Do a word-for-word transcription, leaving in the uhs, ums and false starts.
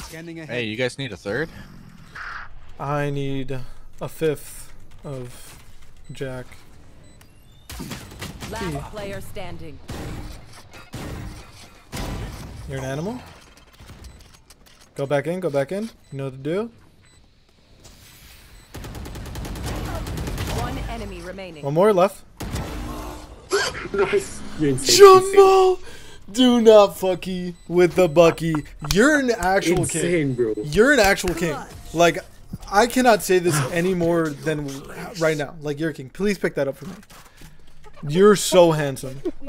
Scanning ahead. Hey, you guys need a third? I need a fifth of Jack. Last Hmm. player standing. You're an animal? Go back in, go back in. You know what to do? One enemy remaining. One more left. Nice. You're insane. Jamal! Do not fucky with the Bucky. You're an actual Insane, king. bro. You're an actual king. Like, I cannot say this any more than right now. Like, you're a king. Please pick that up for me. You're so handsome.